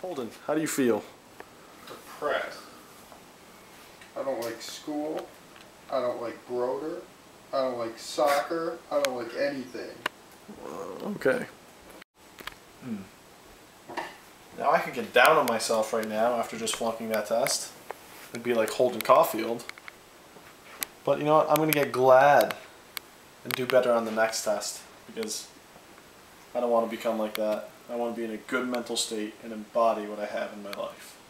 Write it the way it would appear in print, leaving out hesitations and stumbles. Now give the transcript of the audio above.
Holden, how do you feel? Depressed. I don't like school. I don't like Broder. I don't like soccer. I don't like anything. Okay. Now I could get down on myself right now after just flunking that test. It'd be like Holden Caulfield. But you know what? I'm going to get glad and do better on the next test because I don't want to become like that. I want to be in a good mental state and embody what I have in my life.